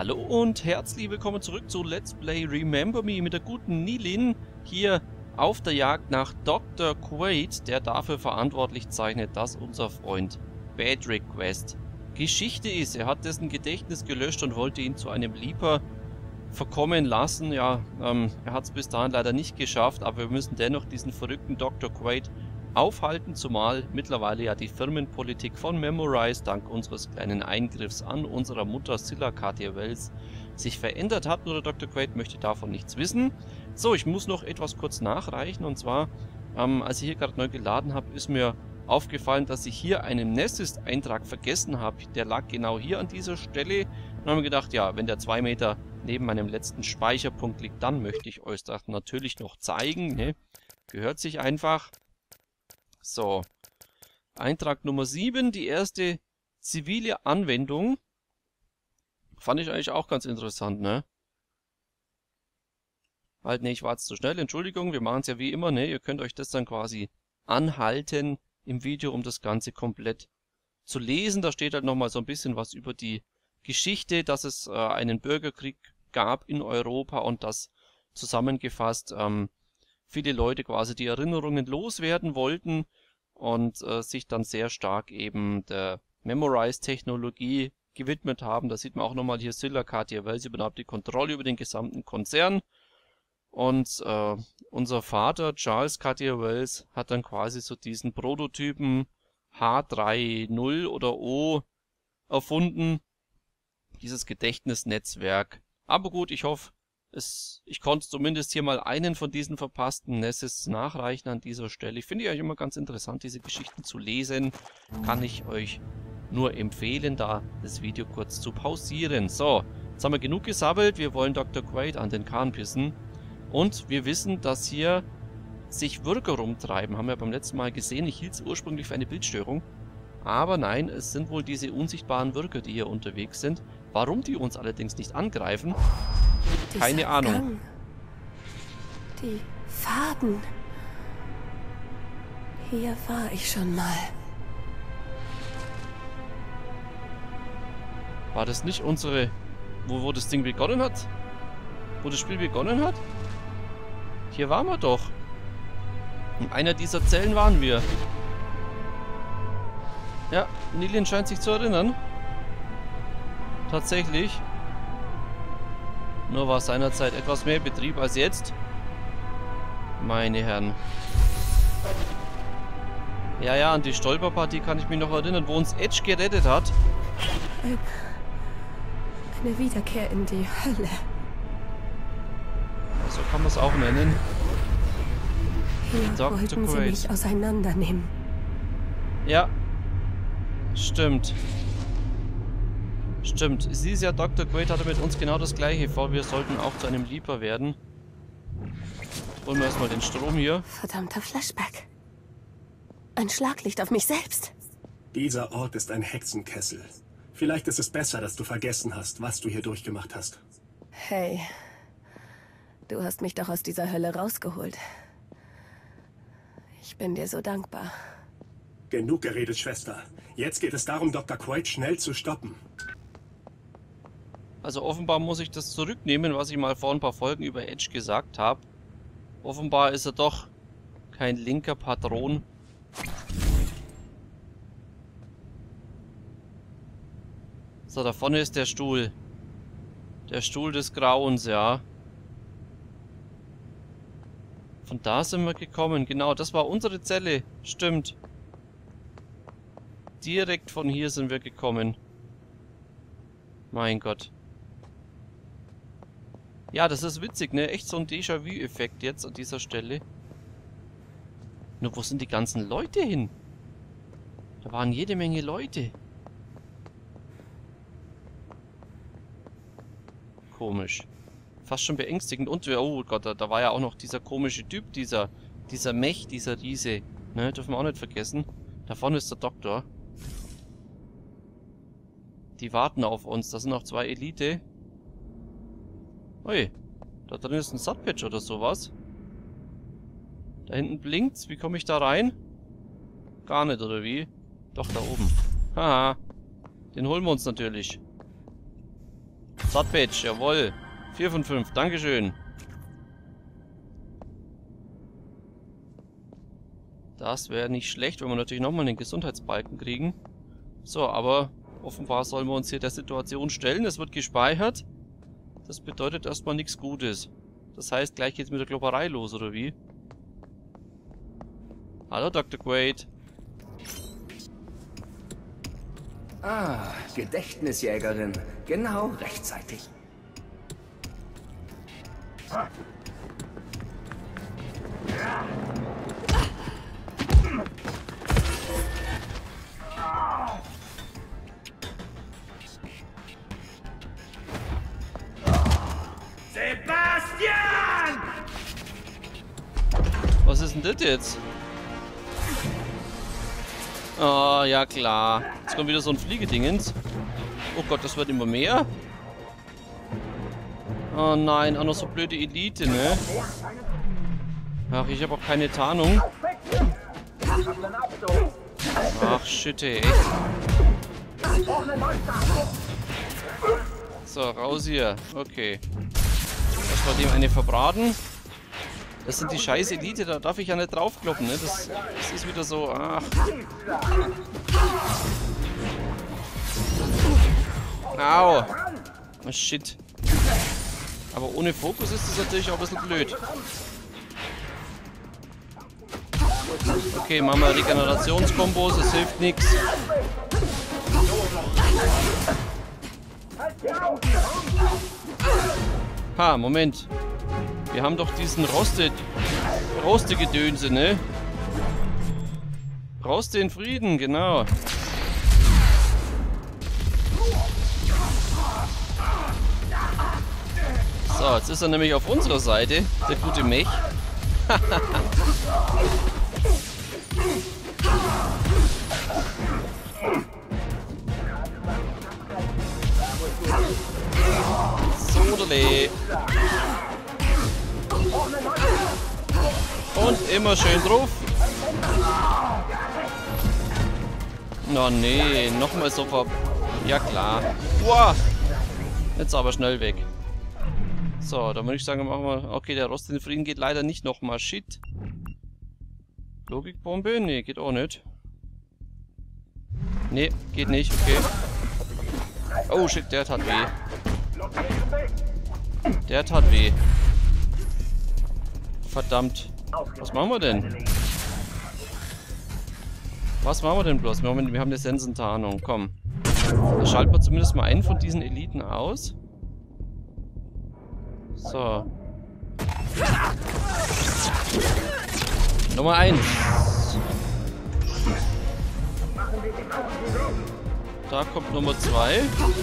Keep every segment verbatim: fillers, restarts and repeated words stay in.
Hallo und herzlich willkommen zurück zu Let's Play Remember Me mit der guten Nilin hier auf der Jagd nach Doktor Quaid, der dafür verantwortlich zeichnet, dass unser Freund Bad Request Geschichte ist. Er hat dessen Gedächtnis gelöscht und wollte ihn zu einem Leaper verkommen lassen. Ja, ähm, er hat es bis dahin leider nicht geschafft, aber wir müssen dennoch diesen verrückten Doktor Quaid aufhalten, zumal mittlerweile ja die Firmenpolitik von Memorize dank unseres kleinen Eingriffs an unserer Mutter Scylla Katia Wells sich verändert hat. Nur der Doktor Quaid möchte davon nichts wissen. So, ich muss noch etwas kurz nachreichen, und zwar, ähm, als ich hier gerade neu geladen habe, ist mir aufgefallen, dass ich hier einen Nesist-Eintrag vergessen habe. Der lag genau hier an dieser Stelle. Und habe mir gedacht, ja, wenn der zwei Meter neben meinem letzten Speicherpunkt liegt, dann möchte ich euch das natürlich noch zeigen. Ne? Gehört sich einfach. So, Eintrag Nummer sieben, die erste zivile Anwendung. Fand ich eigentlich auch ganz interessant, ne? Halt, ne, ich war jetzt zu schnell, Entschuldigung, wir machen es ja wie immer, ne? Ihr könnt euch das dann quasi anhalten im Video, um das Ganze komplett zu lesen. Da steht halt nochmal so ein bisschen was über die Geschichte, dass es äh, einen Bürgerkrieg gab in Europa und das zusammengefasst, ähm, viele Leute quasi die Erinnerungen loswerden wollten und äh, sich dann sehr stark eben der Memorize-Technologie gewidmet haben. Da sieht man auch nochmal hier Scylla Katia Wells übernimmt die Kontrolle über den gesamten Konzern. Und äh, unser Vater Charles Katia Wells hat dann quasi so diesen Prototypen H drei null oder O erfunden. Dieses Gedächtnisnetzwerk. Aber gut, ich hoffe, Es, ich konnte zumindest hier mal einen von diesen verpassten Nesses nachreichen an dieser Stelle. Ich finde ja immer ganz interessant, diese Geschichten zu lesen. Kann ich euch nur empfehlen, da das Video kurz zu pausieren. So, jetzt haben wir genug gesabbelt. Wir wollen Doktor Quaid an den Kahn pissen. Und wir wissen, dass hier sich Würger rumtreiben. Haben wir beim letzten Mal gesehen. Ich hielt es ursprünglich für eine Bildstörung. Aber nein, es sind wohl diese unsichtbaren Würger, die hier unterwegs sind. Warum die uns allerdings nicht angreifen? Keine Dieser Ahnung. Gang. Die Farben. Hier war ich schon mal. War das nicht unsere... Wo, wo das Ding begonnen hat? Wo das Spiel begonnen hat? Hier waren wir doch. In einer dieser Zellen waren wir. Ja, Nilin scheint sich zu erinnern. Tatsächlich. Nur war seinerzeit etwas mehr Betrieb als jetzt. Meine Herren. Ja, ja, an die Stolperpartie kann ich mich noch erinnern, wo uns Edge gerettet hat. Ein, eine Wiederkehr in die Hölle. So kann man es auch nennen. Hier Doktor wollten sie Quaid. mich auseinandernehmen. Ja. Stimmt. Stimmt. Sie ist ja, Doktor Quaid hatte mit uns genau das gleiche vor. Wir sollten auch zu einem Leaper werden. Holen wir erstmal den Strom hier. Verdammter Flashback. Ein Schlaglicht auf mich selbst. Dieser Ort ist ein Hexenkessel. Vielleicht ist es besser, dass du vergessen hast, was du hier durchgemacht hast. Hey. Du hast mich doch aus dieser Hölle rausgeholt. Ich bin dir so dankbar. Genug geredet, Schwester. Jetzt geht es darum, Doktor Quaid schnell zu stoppen. Also offenbar muss ich das zurücknehmen, was ich mal vor ein paar Folgen über Edge gesagt habe. Offenbar ist er doch kein linker Patron. So, da vorne ist der Stuhl. Der Stuhl des Grauens, ja. Von da sind wir gekommen. Genau, das war unsere Zelle. Stimmt. Direkt von hier sind wir gekommen. Mein Gott. Ja, das ist witzig, ne? Echt so ein Déjà-vu-Effekt jetzt an dieser Stelle. Nur wo sind die ganzen Leute hin? Da waren jede Menge Leute. Komisch. Fast schon beängstigend. Und, oh Gott, da, da war ja auch noch dieser komische Typ, dieser, dieser Mech, dieser Riese. Ne, dürfen wir auch nicht vergessen. Da vorne ist der Doktor. Die warten auf uns. Da sind noch zwei Elite. Ui, da drin ist ein Sudpatch oder sowas. Da hinten blinkt's. Wie komme ich da rein? Gar nicht, oder wie? Doch, da oben. Haha. Den holen wir uns natürlich. Zartpatch, jawohl. vier von fünf, dankeschön. Das wäre nicht schlecht, wenn wir natürlich nochmal den Gesundheitsbalken kriegen. So, aber offenbar sollen wir uns hier der Situation stellen. Es wird gespeichert. Das bedeutet erstmal nichts Gutes. Das heißt, gleich geht's mit der Klopperei los, oder wie? Hallo, Doktor Quaid. Ah, Gedächtnisjägerin. Genau rechtzeitig. Sebastian! Was ist denn das jetzt? Ah, oh, ja klar. Jetzt kommt wieder so ein Fliegedingens. Oh Gott, das wird immer mehr. Oh nein, auch noch so blöde Elite, ne? Ach, ich habe auch keine Tarnung. Ach, shit, ey, echt. So, raus hier. Okay. Erstmal dem eine verbraten. Das sind die scheiß Elite, da darf ich ja nicht draufkloppen, ne? Das, das ist wieder so, ach. Au. Oh, shit. Aber ohne Fokus ist das natürlich auch ein bisschen blöd. Okay, machen wir Regenerationskombos, es hilft nichts. Ha, Moment. Wir haben doch diesen Roste... Roste-Gedönse, ne? Roste in Frieden, genau. So, jetzt ist er nämlich auf unserer Seite, der gute Mech. Sodele. Und immer schön drauf. Na nee, nochmal so ver... Ja klar. Wow. Jetzt aber schnell weg. So, dann würde ich sagen, machen wir... Okay, der Rost in Frieden geht leider nicht nochmal. Shit. Logikbombe? Nee, geht auch nicht. Nee, geht nicht. Okay. Oh shit, der tat weh. Der tat weh. Verdammt. Was machen wir denn? Was machen wir denn bloß? Wir haben, wir haben eine Sensentarnung. Komm. Da schalten wir zumindest mal einen von diesen Eliten aus. So. Nummer eins. Da kommt Nummer zwei.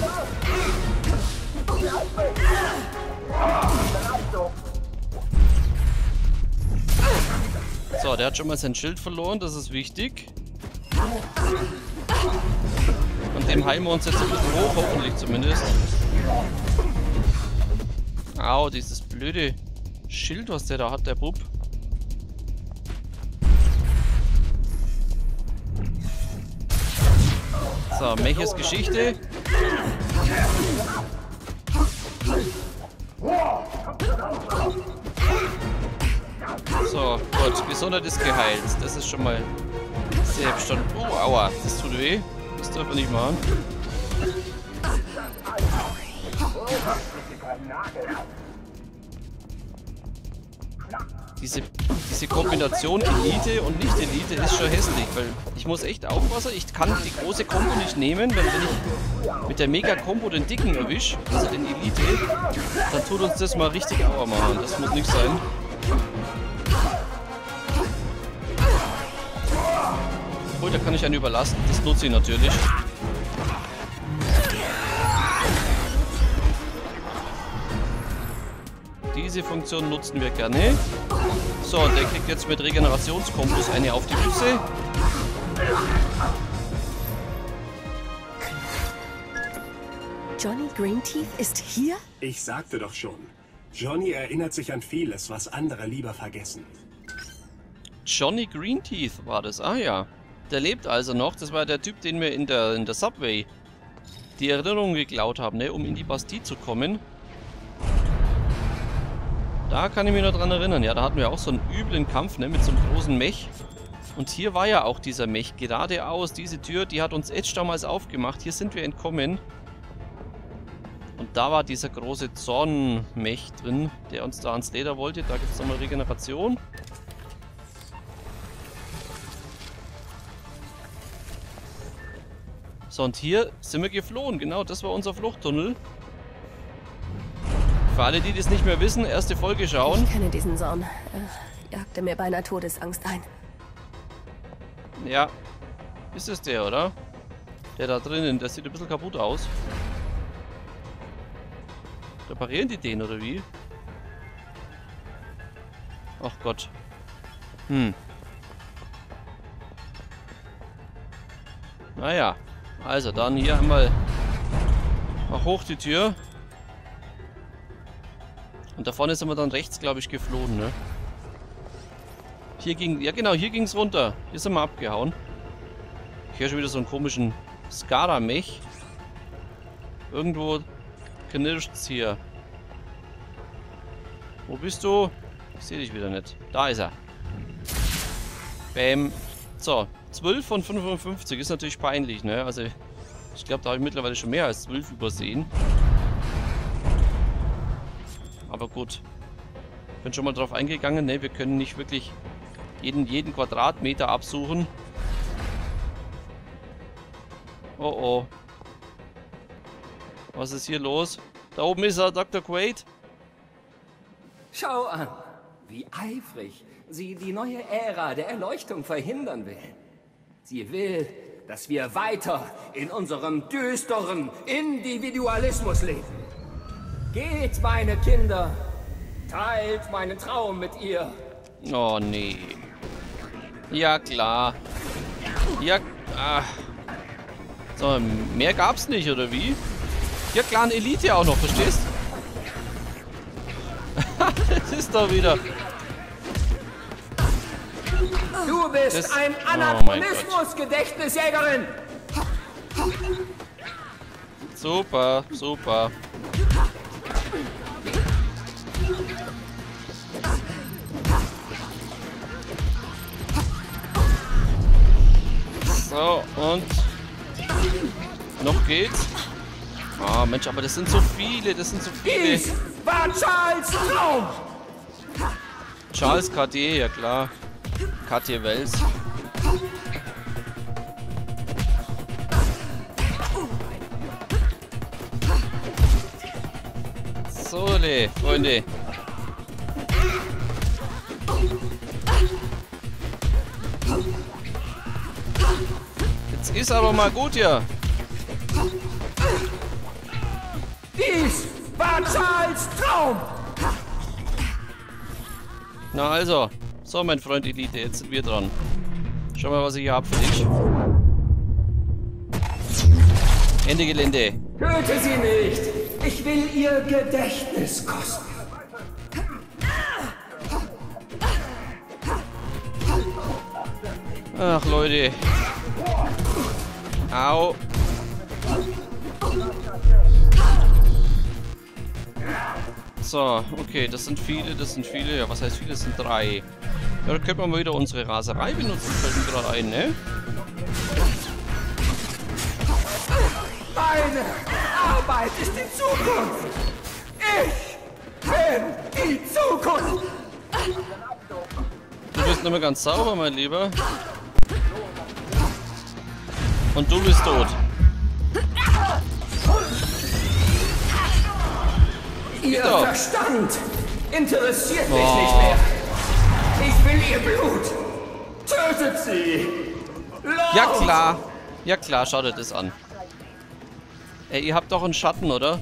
So, der hat schon mal sein Schild verloren, das ist wichtig. Und dem heilen wir uns jetzt ein bisschen hoch, hoffentlich zumindest. Au, dieses blöde Schild, was der da hat, der Bub. So, Meches Geschichte. So, gut, Gesundheit ist geheilt. Das ist schon mal sehr bestanden. Oh, aua, das tut weh. Das dürfen wir nicht machen. Diese, diese Kombination Elite und Nicht-Elite ist schon hässlich, weil ich muss echt aufpassen, ich kann die große Kombo nicht nehmen, wenn, wenn ich mit der Mega-Kombo den Dicken erwische, also den Elite, dann tut uns das mal richtig Aua machen, das muss nicht sein. Obwohl, da kann ich einen überlassen, das nutze ich natürlich. Diese Funktion nutzen wir gerne. So, und der kriegt jetzt mit Regenerationskombos eine auf die Füße. Johnny Greenteeth ist hier? Ich sagte doch schon. Johnny erinnert sich an vieles, was andere lieber vergessen. Johnny Greenteeth war das. Ah ja. Der lebt also noch. Das war der Typ, den wir in der, in der Subway die Erinnerungen geklaut haben, ne, um in die Bastille zu kommen. Da kann ich mich noch dran erinnern. Ja, da hatten wir auch so einen üblen Kampf, ne, mit so einem großen Mech. Und hier war ja auch dieser Mech. Geradeaus, diese Tür, die hat uns Edge damals aufgemacht. Hier sind wir entkommen. Und da war dieser große Zorn-Mech drin, der uns da ans Leder wollte. Da gibt es nochmal Regeneration. So, und hier sind wir geflohen. Genau, das war unser Fluchttunnel. Für alle, die das nicht mehr wissen, erste Folge schauen. Ich kenne diesen Zorn. Er jagte mir beinahe Todesangst ein. Ja, ist es der, oder? Der da drinnen, der sieht ein bisschen kaputt aus. Reparieren die den, oder wie? Ach Gott. Hm. Naja. Also, dann hier einmal mach hoch die Tür. Und da vorne sind wir dann rechts, glaube ich, geflohen, ne? Hier ging... Ja genau, hier ging es runter. Hier sind wir abgehauen. Ich höre schon wieder so einen komischen Skara-Mech. Irgendwo knirscht's hier. Wo bist du? Ich sehe dich wieder nicht. Da ist er. Bäm. So, zwölf von fünfundfünfzig ist natürlich peinlich, ne? Also, ich glaube, da habe ich mittlerweile schon mehr als zwölf übersehen. Aber gut. Ich bin schon mal drauf eingegangen, ne? Wir können nicht wirklich jeden, jeden Quadratmeter absuchen. Oh oh. Was ist hier los? Da oben ist er, Doktor Quaid. Schau an, wie eifrig sie die neue Ära der Erleuchtung verhindern will. Sie will, dass wir weiter in unserem düsteren Individualismus leben. Geht, meine Kinder, teilt meinen Traum mit ihr. Oh nee. Ja klar. Ja, ach. So, mehr gab's nicht, oder wie? Ja, Clan Elite auch noch, verstehst? Das ist doch wieder... Du bist das, ein oh Anachronismus-Gedächtnisjägerin! Super, super. So, und... Noch geht's. Ah, Mensch, aber das sind so viele, das sind so viele. Dies war Charles Traum! Charles Cartier, ja klar. Cartier Wells. So, Freunde. Jetzt ist aber mal gut hier. Dies war Charles Traum! Na also. So, mein Freund Elite, jetzt sind wir dran. Schau mal, was ich hier hab für dich. Ende Gelände. Töte sie nicht! Ich will ihr Gedächtnis kosten. Ach, Leute. Au. So, okay, das sind viele, das sind viele. Ja, was heißt viele? Das sind drei. Ja, da könnte man mal wieder unsere Raserei benutzen, fällt mir gerade ein, ne? Meine Arbeit ist die Zukunft! Ich bin die Zukunft! Du bist nicht mehr ganz sauber, mein Lieber. Und du bist tot. Ihr Doch. Verstand interessiert mich Oh. nicht mehr. Ich will ihr Blut. Tötet sie. Laut. Ja klar. Ja klar, schaut euch das an. Ey, ihr habt doch einen Schatten, oder?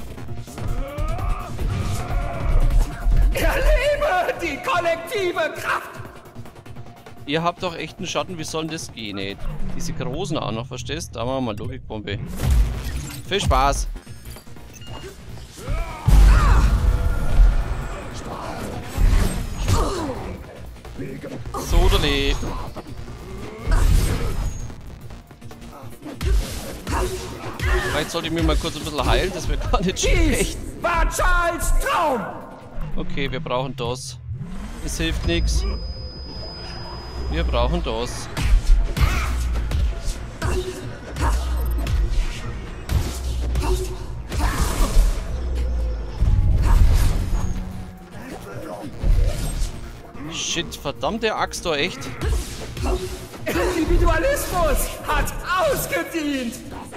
Erlebe die kollektive Kraft. Ihr habt doch echt einen Schatten, wie soll denn das gehen, ey? Diese großen auch noch, verstehst? Da machen wir mal Logikbombe. Viel Spaß. Sodele. Vielleicht sollte ich mir mal kurz ein bisschen heilen, das wäre gar nicht schlecht. Dies war Charles Traum! Okay, wir brauchen das. Es hilft nichts. Wir brauchen das. Shit, verdammte Axt, doch echt. Individualismus hat ausgedient!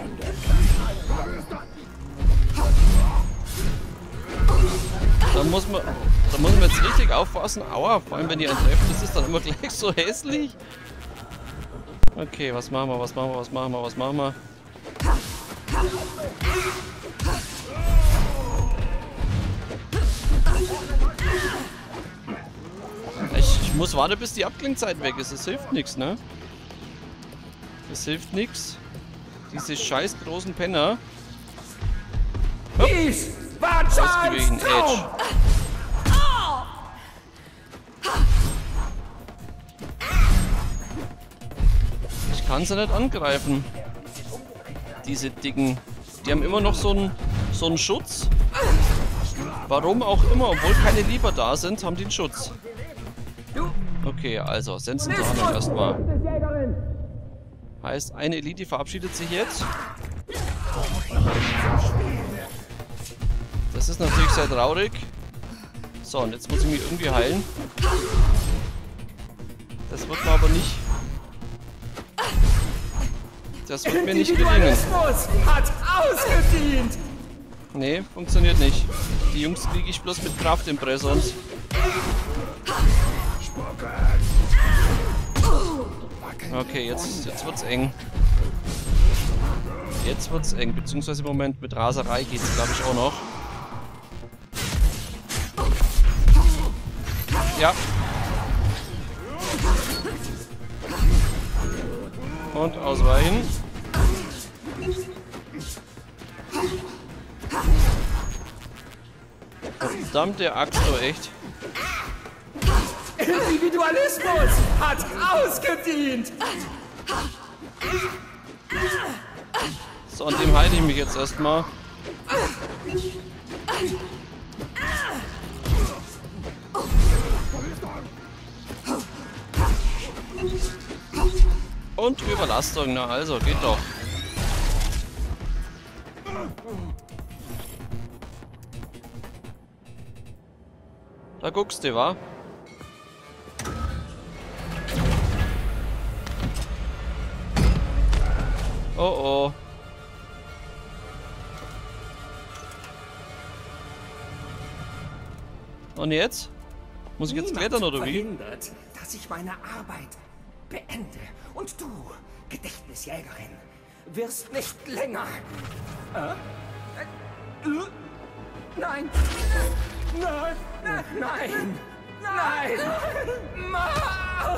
Da muss man, da muss man jetzt richtig aufpassen. Aua, vor allem wenn die einen treffen, das ist dann immer gleich so hässlich. Okay, was machen wir, was machen wir, was machen wir, was machen wir? Ich, ich muss warten, bis die Abklingzeit weg ist. Es hilft nichts, ne? Es hilft nichts. Diese scheiß großen Penner. Dies war Charles Ausgewichen, Traum! Edge. Ich kann sie nicht angreifen. Diese dicken. Die haben immer noch so einen so einen Schutz. Warum auch immer, obwohl keine Lieber da sind, haben die einen Schutz. Okay, also, Sensen zur Hand erstmal. Heißt, eine Elite verabschiedet sich jetzt. Das ist natürlich sehr traurig. So, und jetzt muss ich mich irgendwie heilen. Das wird mir aber nicht... Das wird mir nicht gelingen. Individualismus hat ausgedient! Nee, funktioniert nicht. Die Jungs kriege ich bloß mit Kraftimpressons. Okay, jetzt, jetzt wird's eng. Jetzt wird's eng, beziehungsweise im Moment mit Raserei geht's, glaube ich, auch noch. Ja. Und ausweichen. Verdammte Axt, oh echt. Individualismus hat ausgedient! So, an dem halte ich mich jetzt erstmal. Und Überlastung, na also, geht doch. Da guckst du, wa? Oh oh. Und jetzt? Muss ich jetzt Niemand klettern oder wie? verhindert, dass ich meine Arbeit beende. Und du, Gedächtnisjägerin, wirst nicht länger... Äh? Äh? Nein! Nein! Nein! Nein! Ma!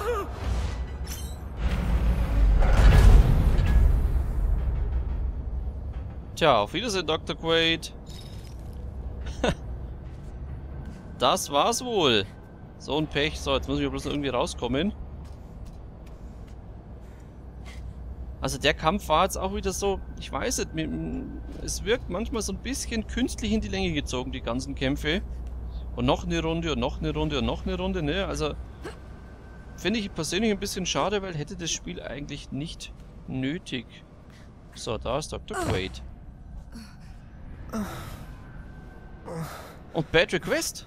Tja, auf Wiedersehen, Doktor Quaid. Das war's wohl. So ein Pech. So, jetzt muss ich bloß irgendwie rauskommen. Also der Kampf war jetzt auch wieder so, ich weiß nicht, es wirkt manchmal so ein bisschen künstlich in die Länge gezogen, die ganzen Kämpfe. Und noch eine Runde und noch eine Runde und noch eine Runde, ne? Also finde ich persönlich ein bisschen schade, weil hätte das Spiel eigentlich nicht nötig. So, da ist Doktor Quaid. Und Bad Request?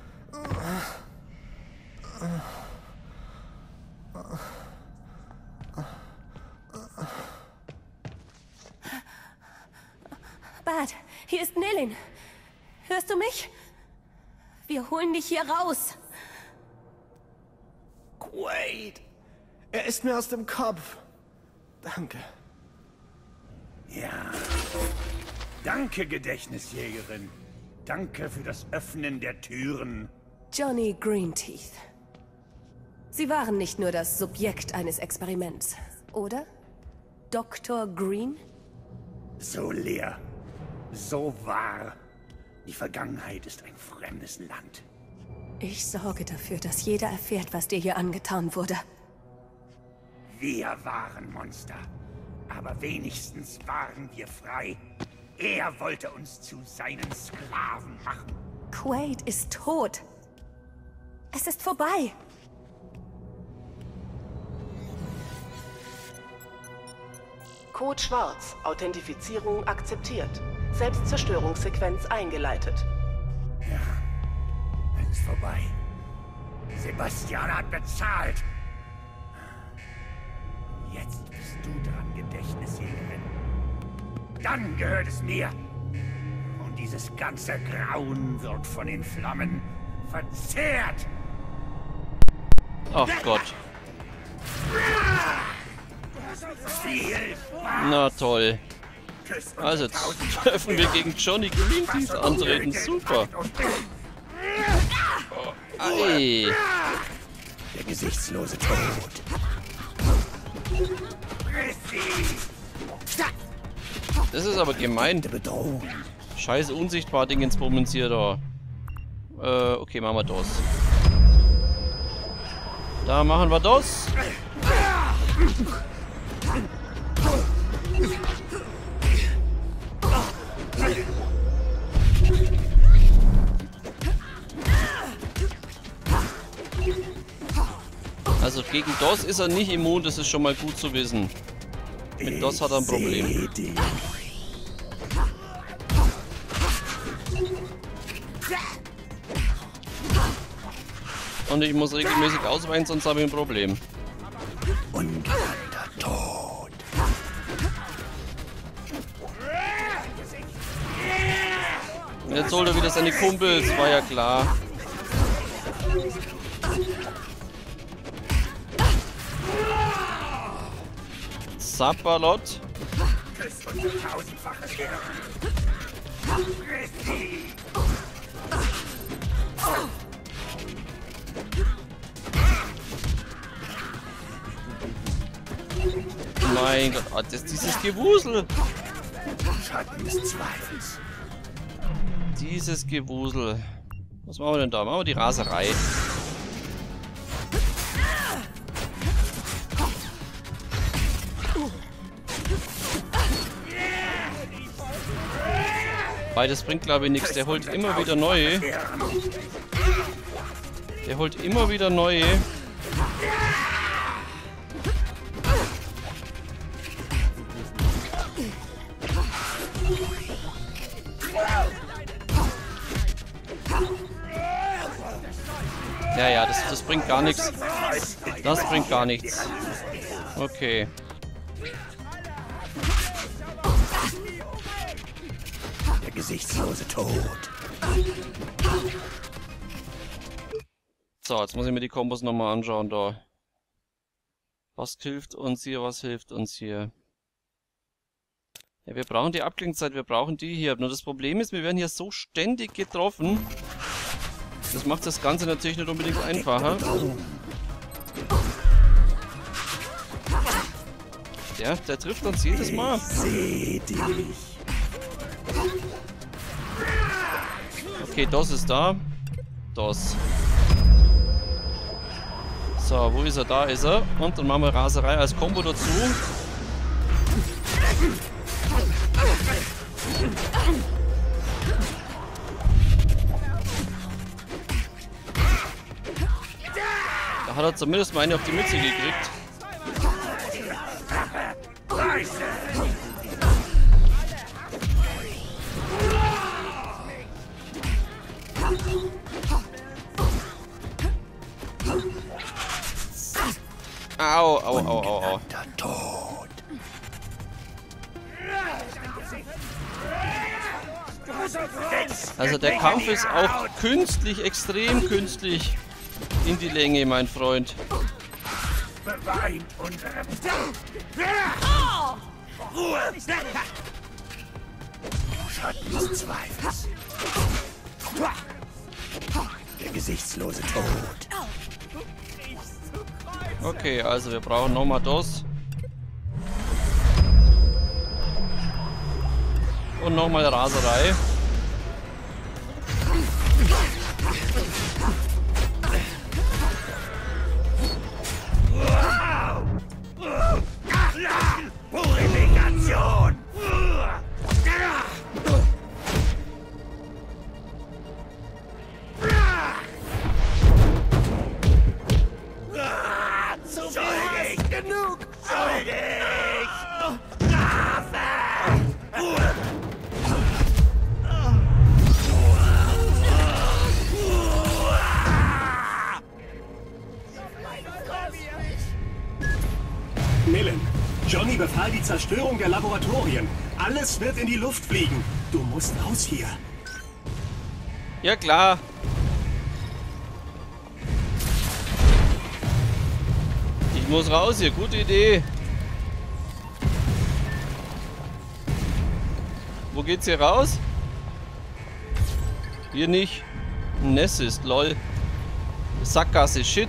Bart, hier ist Nilin. Hörst du mich? Wir holen dich hier raus. Quaid! Er ist mir aus dem Kopf. Danke. Ja. Danke, Gedächtnisjägerin. Danke für das Öffnen der Türen. Johnny Greenteeth. Sie waren nicht nur das Subjekt eines Experiments, oder? Doktor Green? So leer. So wahr. Die Vergangenheit ist ein fremdes Land. Ich sorge dafür, dass jeder erfährt, was dir hier angetan wurde. Wir waren Monster. Aber wenigstens waren wir frei. Er wollte uns zu seinen Sklaven machen. Quaid ist tot. Es ist vorbei. Code Schwarz. Authentifizierung akzeptiert. Selbstzerstörungssequenz eingeleitet. Ja, es ist vorbei. Sebastian hat bezahlt. Jetzt bist du dran, Gedächtnisjägerin. Dann gehört es mir. Und dieses ganze Grauen wird von den Flammen verzehrt. Ach Gott. Viel Na toll. Also jetzt dürfen wir gegen Johnny Greenteeth antreten. Super. Ei. Der gesichtslose Tod. Das ist aber gemein. Bedrohung. Scheiße unsichtbar Dingensbummens hier da. Äh, okay, machen wir das. Da machen wir das. Also gegen DOS ist er nicht immun, das ist schon mal gut zu wissen. Mit DOS hat er ein Problem. Und ich muss regelmäßig ausweichen, sonst habe ich ein Problem. Ungenannter Tod. Jetzt holt er wieder seine Kumpels, war ja klar. Sapperlot. Mein Gott, ah, das ist dieses Gewusel. Schatten des Zweifels. Dieses Gewusel. Was machen wir denn da? Machen wir die Raserei. Weil das bringt glaube ich nichts. Der holt immer wieder neue. Der holt immer wieder neue. Ja, ja, das, das bringt gar nichts. Das bringt gar nichts. Okay. Der gesichtslose Tod. So, jetzt muss ich mir die Kombos nochmal anschauen da. Was hilft uns hier, was hilft uns hier? Ja, wir brauchen die Abklingzeit, wir brauchen die hier. Nur das Problem ist, wir werden hier so ständig getroffen. Das macht das Ganze natürlich nicht unbedingt einfacher. Der, der trifft uns jedes Mal. Okay, das ist da. Das. So, wo ist er? Da ist er. Und dann machen wir Raserei als Kombo dazu. Da hat er zumindest mal eine auf die Mütze gekriegt. Au, au, au, au, au. Also der Kampf ist auch künstlich, extrem künstlich in die Länge, mein Freund. Schatten des Zweifels. Der gesichtslose Tod. Okay, also wir brauchen nochmal das. Und nochmal Raserei. Cody befahl die Zerstörung der Laboratorien. Alles wird in die Luft fliegen. Du musst raus hier. Ja, klar. Ich muss raus hier. Gute Idee. Wo geht's hier raus? Hier nicht. Ness ist, lol. Sackgasse, shit.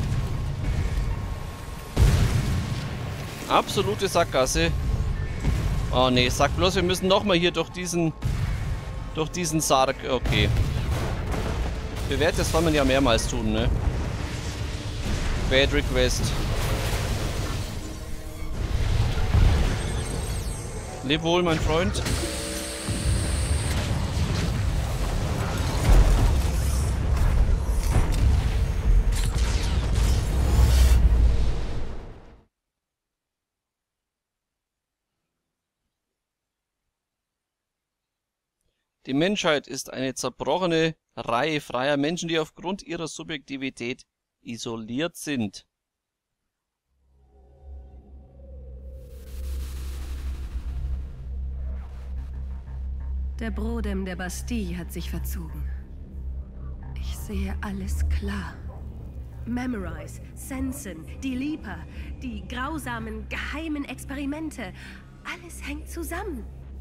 Absolute Sackgasse. Oh ne, sag bloß, wir müssen nochmal hier durch diesen... Durch diesen Sarg. Okay. Bewährt, das kann man ja mehrmals tun, ne? Bad Request. Leb wohl, mein Freund. Die Menschheit ist eine zerbrochene Reihe freier Menschen, die aufgrund ihrer Subjektivität isoliert sind. Der Brodem der Bastille hat sich verzogen. Ich sehe alles klar. Memorize, Sensen, die Leaper, die grausamen, geheimen Experimente. Alles hängt zusammen.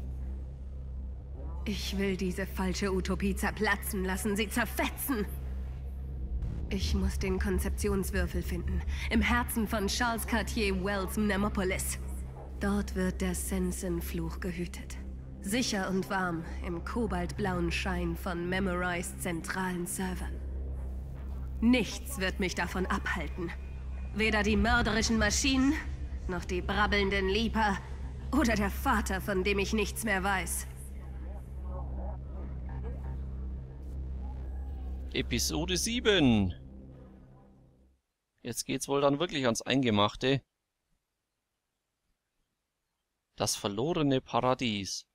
Ich will diese falsche Utopie zerplatzen lassen, sie zerfetzen. Ich muss den Konzeptionswürfel finden, im Herzen von Charles Cartier Wells Nemopolis. Dort wird der Sensen-Fluch gehütet. Sicher und warm im kobaltblauen Schein von Memorize zentralen Servern. Nichts wird mich davon abhalten. Weder die mörderischen Maschinen, noch die brabbelnden Leaper oder der Vater, von dem ich nichts mehr weiß. Episode sieben. Jetzt geht's wohl dann wirklich ans Eingemachte. Das verlorene Paradies.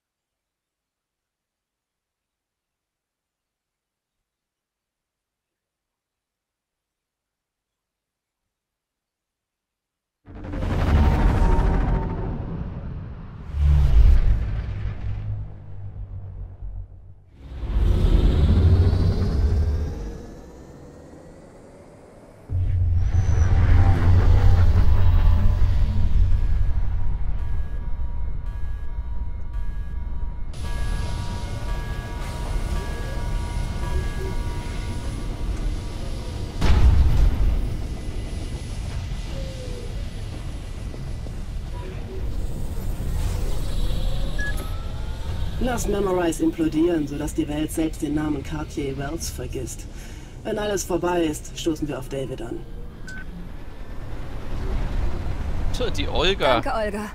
Lass Memorize implodieren, sodass die Welt selbst den Namen Cartier Wells vergisst. Wenn alles vorbei ist, stoßen wir auf David an. Tja, die Olga. Danke, Olga.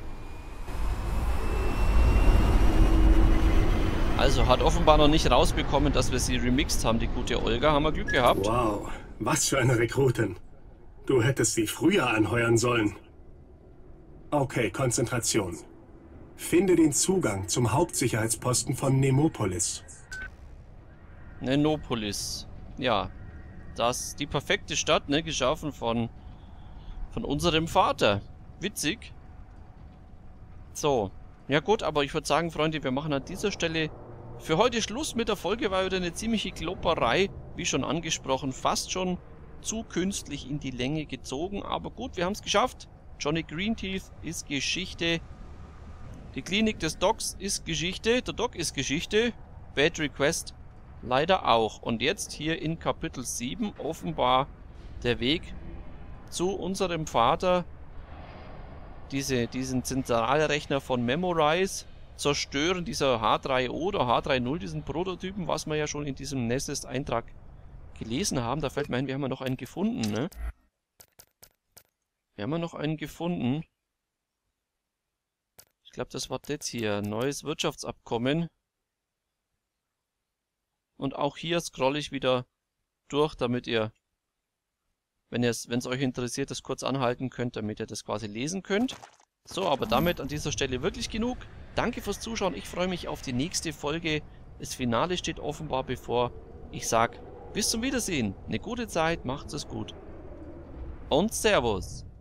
Also hat offenbar noch nicht rausbekommen, dass wir sie remixed haben, die gute Olga. Haben wir Glück gehabt. Wow, was für eine Rekrutin. Du hättest sie früher anheuern sollen. Okay, Konzentration. Finde den Zugang zum Hauptsicherheitsposten von Nemopolis. Nemopolis. Ja. Das die perfekte Stadt, ne? Geschaffen von, von unserem Vater. Witzig. So. Ja gut, aber ich würde sagen, Freunde, wir machen an dieser Stelle für heute Schluss mit der Folge. War wieder eine ziemliche Klopperei. Wie schon angesprochen, fast schon zu künstlich in die Länge gezogen. Aber gut, wir haben es geschafft. Johnny Greenteeth ist Geschichte. Die Klinik des Docs ist Geschichte, der Doc ist Geschichte, Bad Request leider auch. Und jetzt hier in Kapitel sieben offenbar der Weg zu unserem Vater, diese, diesen Zentralrechner von Memorize zerstören, dieser H drei O oder H drei null, diesen Prototypen, was wir ja schon in diesem Nessus-Eintrag gelesen haben. Da fällt mir ein, wir haben ja noch einen gefunden, ne? Wir haben ja noch einen gefunden. Ich glaube, das war das hier. Neues Wirtschaftsabkommen. Und auch hier scrolle ich wieder durch, damit ihr, wenn es wenn es euch interessiert, das kurz anhalten könnt, damit ihr das quasi lesen könnt. So, aber damit an dieser Stelle wirklich genug. Danke fürs Zuschauen. Ich freue mich auf die nächste Folge. Das Finale steht offenbar bevor. Ich sag bis zum Wiedersehen. Eine gute Zeit, macht's es gut. Und Servus.